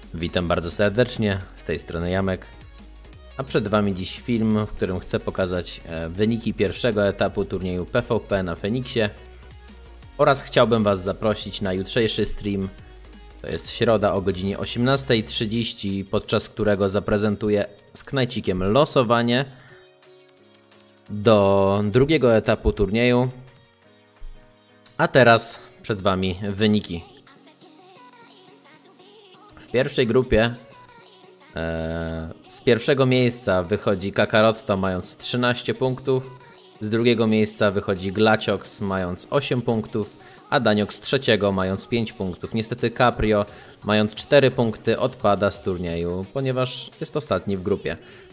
Witam bardzo serdecznie, z tej strony Jamek, a przed Wami dziś film, w którym chcę pokazać wyniki pierwszego etapu turnieju PvP na Feniksie oraz chciałbym Was zaprosić na jutrzejszy stream, to jest środa o godzinie 18:30, podczas którego zaprezentuję z Knajcikiem losowanie do drugiego etapu turnieju, a teraz przed Wami wyniki. W pierwszej grupie z pierwszego miejsca wychodzi Kakarotto mając 13 punktów, z drugiego miejsca wychodzi Glaciox mając 8 punktów, a Daniox z trzeciego mając 5 punktów. Niestety Caprio mając 4 punkty odpada z turnieju, ponieważ jest ostatni w grupie.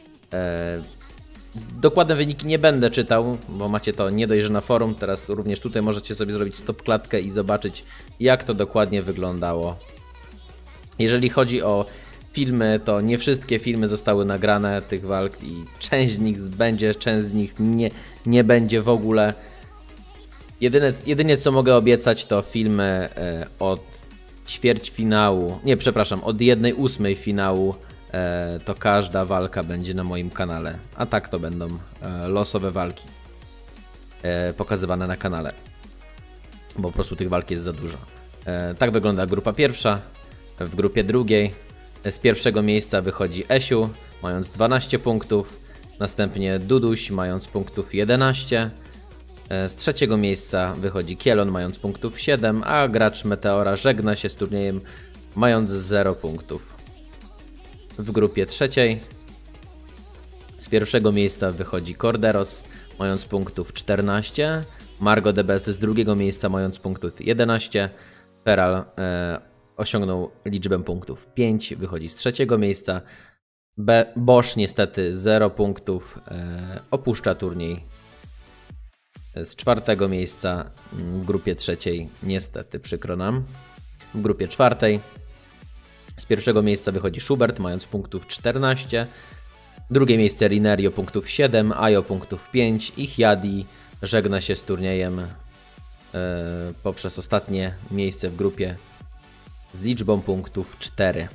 Dokładne wyniki nie będę czytał, bo macie to nie dość, że na forum, teraz również tutaj możecie sobie zrobić stopklatkę i zobaczyć, jak to dokładnie wyglądało. Jeżeli chodzi o filmy, to nie wszystkie filmy zostały nagrane tych walk i część z nich będzie, część z nich nie będzie w ogóle. Jedynie co mogę obiecać, to filmy od ćwierćfinału, nie przepraszam, od 1/8 finału, to każda walka będzie na moim kanale, a tak to będą losowe walki pokazywane na kanale, bo po prostu tych walk jest za dużo. Tak wygląda grupa pierwsza. W grupie drugiej z pierwszego miejsca wychodzi Esiu, mając 12 punktów, następnie Duduś, mając punktów 11, z trzeciego miejsca wychodzi Kielon, mając punktów 7, a gracz Meteora żegna się z turniejem, mając 0 punktów. W grupie trzeciej z pierwszego miejsca wychodzi Corderos, mając punktów 14, Margo the Best z drugiego miejsca, mając punktów 11, Feral osiągnął liczbę punktów 5, wychodzi z trzeciego miejsca. Bosch niestety 0 punktów, opuszcza turniej z czwartego miejsca. W grupie trzeciej niestety, przykro nam. W grupie czwartej z pierwszego miejsca wychodzi Schubert, mając punktów 14. Drugie miejsce Rinerio, punktów 7, Ajo punktów 5 i Hyadi żegna się z turniejem poprzez ostatnie miejsce w grupie z liczbą punktów 4.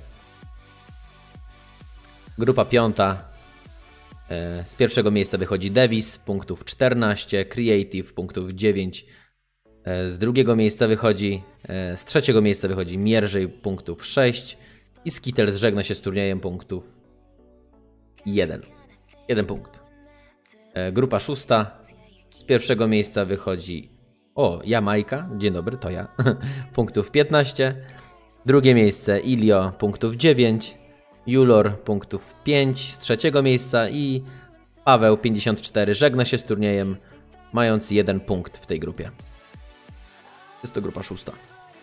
Grupa piąta. Z pierwszego miejsca wychodzi Davis, punktów 14, Creative, punktów 9. Z drugiego miejsca wychodzi, z trzeciego miejsca wychodzi Mierzej, punktów 6. I Skittles żegna się z turniejem, punktów 1. 1 punkt. Grupa szósta. Z pierwszego miejsca wychodzi Jamajka, dzień dobry, to ja, punktów 15. Drugie miejsce Ilio, punktów 9, Julor, punktów 5 z trzeciego miejsca i Paweł 54 żegna się z turniejem, mając 1 punkt w tej grupie. Jest to grupa szósta.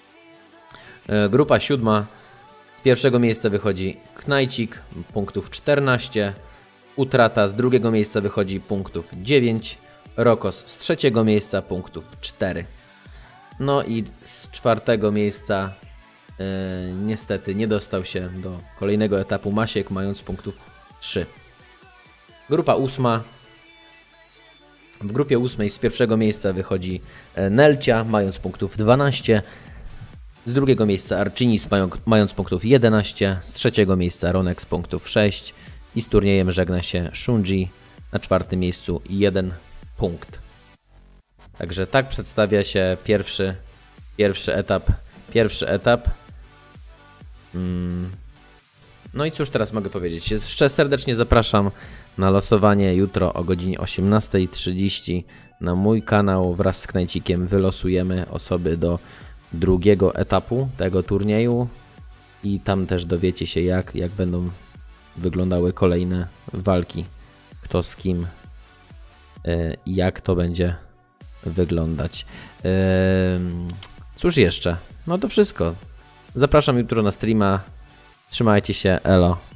Grupa siódma. Z pierwszego miejsca wychodzi Knajcik, punktów 14, Utrata z drugiego miejsca wychodzi punktów 9, Rokos z trzeciego miejsca punktów 4. No i z czwartego miejsca niestety nie dostał się do kolejnego etapu Masiek, mając punktów 3. Grupa ósma. W grupie ósmej z pierwszego miejsca wychodzi Nelcia, mając punktów 12. Z drugiego miejsca Archinis, mając punktów 11. Z trzeciego miejsca Ronex, punktów 6. I z turniejem żegna się Shunji, na czwartym miejscu 1 punkt. Także tak przedstawia się pierwszy etap. No i cóż teraz mogę powiedzieć? Jeszcze serdecznie zapraszam na losowanie jutro o godzinie 18:30 na mój kanał. Wraz z Knajcikiem wylosujemy osoby do drugiego etapu tego turnieju i tam też dowiecie się jak będą wyglądały kolejne walki, kto z kim i jak to będzie wyglądać. Cóż jeszcze? No to wszystko. Zapraszam jutro na streama. Trzymajcie się, elo.